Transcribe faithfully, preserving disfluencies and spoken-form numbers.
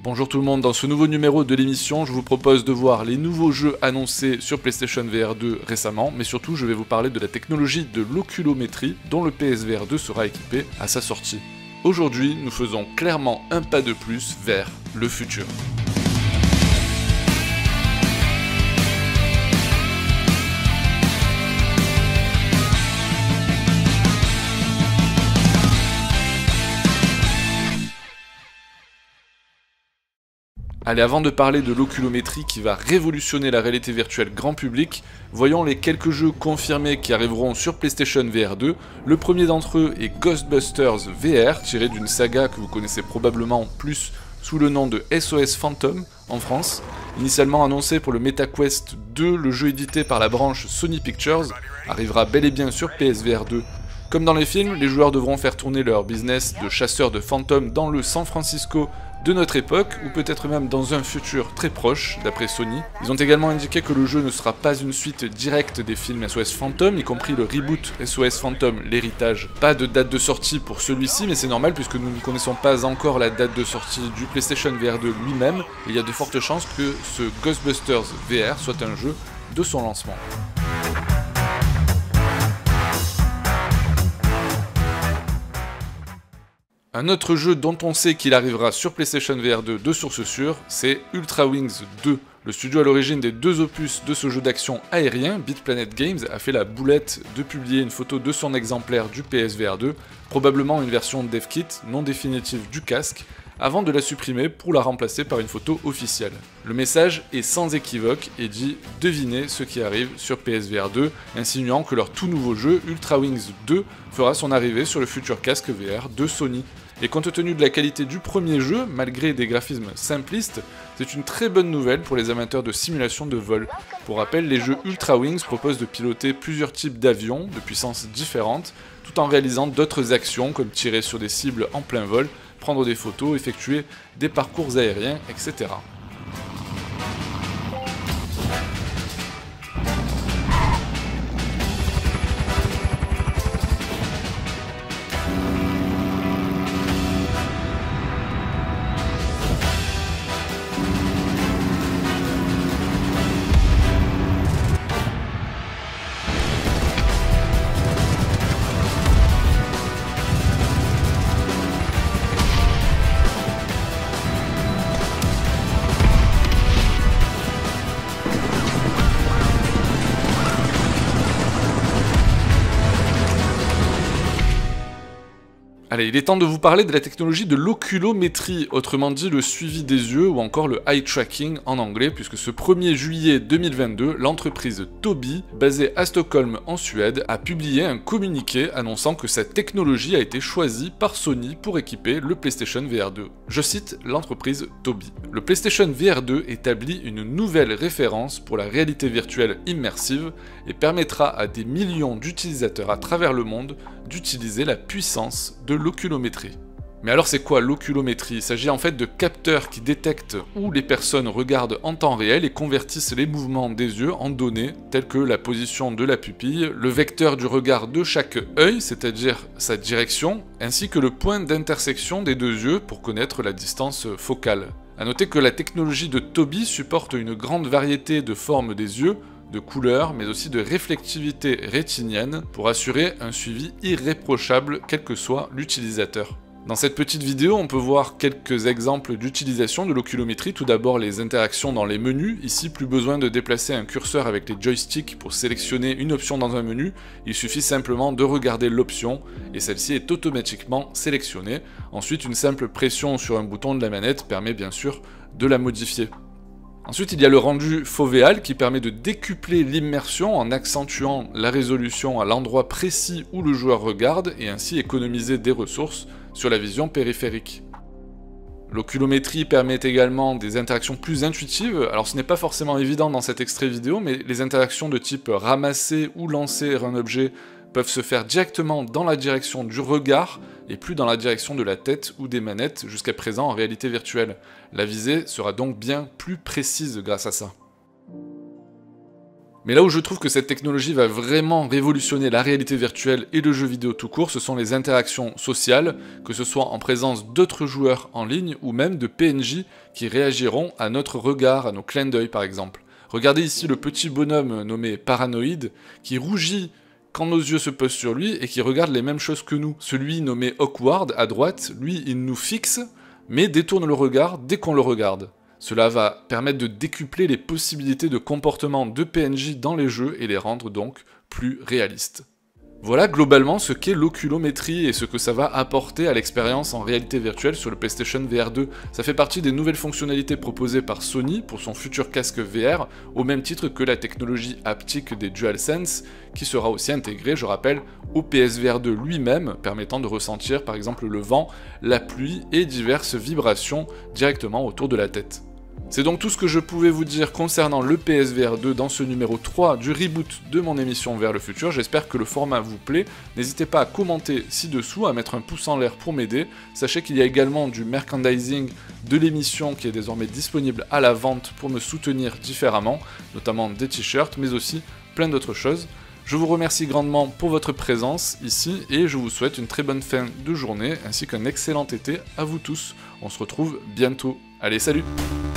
Bonjour tout le monde, dans ce nouveau numéro de l'émission, je vous propose de voir les nouveaux jeux annoncés sur PlayStation V R deux récemment, mais surtout je vais vous parler de la technologie de l'oculométrie dont le P S V R deux sera équipé à sa sortie. Aujourd'hui, nous faisons clairement un pas de plus vers le futur. Allez, avant de parler de l'oculométrie qui va révolutionner la réalité virtuelle grand public, voyons les quelques jeux confirmés qui arriveront sur PlayStation V R deux. Le premier d'entre eux est Ghostbusters V R, tiré d'une saga que vous connaissez probablement plus sous le nom de S O S Phantom en France. Initialement annoncé pour le MetaQuest deux, le jeu édité par la branche Sony Pictures arrivera bel et bien sur P S V R deux. Comme dans les films, les joueurs devront faire tourner leur business de chasseurs de fantômes dans le San Francisco de notre époque, ou peut-être même dans un futur très proche, d'après Sony. Ils ont également indiqué que le jeu ne sera pas une suite directe des films S O S Phantom, y compris le reboot S O S Phantom, l'héritage. Pas de date de sortie pour celui-ci, mais c'est normal puisque nous ne connaissons pas encore la date de sortie du PlayStation V R deux lui-même, et il y a de fortes chances que ce Ghostbusters V R soit un jeu de son lancement. Un autre jeu dont on sait qu'il arrivera sur PlayStation V R deux de source sûre, c'est Ultra Wings deux. Le studio à l'origine des deux opus de ce jeu d'action aérien, Beat Planet Games, a fait la boulette de publier une photo de son exemplaire du P S V R deux, probablement une version dev kit non définitive du casque, avant de la supprimer pour la remplacer par une photo officielle. Le message est sans équivoque et dit « Devinez ce qui arrive sur P S V R deux », insinuant que leur tout nouveau jeu, Ultra Wings deux, fera son arrivée sur le futur casque V R de Sony. Et compte tenu de la qualité du premier jeu, malgré des graphismes simplistes, c'est une très bonne nouvelle pour les amateurs de simulation de vol. Pour rappel, les jeux Ultra Wings proposent de piloter plusieurs types d'avions de puissances différentes, tout en réalisant d'autres actions comme tirer sur des cibles en plein vol, prendre des photos, effectuer des parcours aériens, et cetera. Allez, il est temps de vous parler de la technologie de l'oculométrie, autrement dit le suivi des yeux ou encore le eye tracking en anglais, puisque ce premier juillet deux mille vingt-deux, l'entreprise Tobii, basée à Stockholm en Suède, a publié un communiqué annonçant que cette technologie a été choisie par Sony pour équiper le PlayStation V R deux. Je cite l'entreprise Tobii. Le PlayStation V R deux établit une nouvelle référence pour la réalité virtuelle immersive et permettra à des millions d'utilisateurs à travers le monde d'utiliser la puissance de l'oculométrie. Mais alors c'est quoi l'oculométrie? Il s'agit en fait de capteurs qui détectent où les personnes regardent en temps réel et convertissent les mouvements des yeux en données telles que la position de la pupille, le vecteur du regard de chaque œil, c'est-à-dire sa direction, ainsi que le point d'intersection des deux yeux pour connaître la distance focale. A noter que la technologie de Tobii supporte une grande variété de formes des yeux, de couleurs, mais aussi de réflectivité rétinienne pour assurer un suivi irréprochable quel que soit l'utilisateur. Dans cette petite vidéo, on peut voir quelques exemples d'utilisation de l'oculométrie. Tout d'abord, les interactions dans les menus. Ici, plus besoin de déplacer un curseur avec les joysticks pour sélectionner une option dans un menu. Il suffit simplement de regarder l'option et celle-ci est automatiquement sélectionnée. Ensuite, une simple pression sur un bouton de la manette permet bien sûr de la modifier. Ensuite, il y a le rendu fovéal qui permet de décupler l'immersion en accentuant la résolution à l'endroit précis où le joueur regarde et ainsi économiser des ressources sur la vision périphérique. L'oculométrie permet également des interactions plus intuitives. Alors ce n'est pas forcément évident dans cet extrait vidéo, mais les interactions de type ramasser ou lancer un objet peuvent se faire directement dans la direction du regard et plus dans la direction de la tête ou des manettes jusqu'à présent en réalité virtuelle. La visée sera donc bien plus précise grâce à ça. Mais là où je trouve que cette technologie va vraiment révolutionner la réalité virtuelle et le jeu vidéo tout court, ce sont les interactions sociales, que ce soit en présence d'autres joueurs en ligne ou même de P N J qui réagiront à notre regard, à nos clins d'œil par exemple. Regardez ici le petit bonhomme nommé Paranoïde qui rougit quand nos yeux se posent sur lui et qui regarde les mêmes choses que nous. Celui nommé Awkward à droite, lui il nous fixe mais détourne le regard dès qu'on le regarde. Cela va permettre de décupler les possibilités de comportement de P N J dans les jeux et les rendre donc plus réalistes. Voilà globalement ce qu'est l'oculométrie et ce que ça va apporter à l'expérience en réalité virtuelle sur le PlayStation V R deux. Ça fait partie des nouvelles fonctionnalités proposées par Sony pour son futur casque V R, au même titre que la technologie haptique des DualSense, qui sera aussi intégrée, je rappelle, au P S V R deux lui-même, permettant de ressentir par exemple le vent, la pluie et diverses vibrations directement autour de la tête. C'est donc tout ce que je pouvais vous dire concernant le P S V R deux dans ce numéro trois du reboot de mon émission Vers le futur. J'espère que le format vous plaît. N'hésitez pas à commenter ci-dessous, à mettre un pouce en l'air pour m'aider. Sachez qu'il y a également du merchandising de l'émission qui est désormais disponible à la vente pour me soutenir différemment, notamment des t-shirts, mais aussi plein d'autres choses. Je vous remercie grandement pour votre présence ici et je vous souhaite une très bonne fin de journée ainsi qu'un excellent été à vous tous. On se retrouve bientôt. Allez, salut!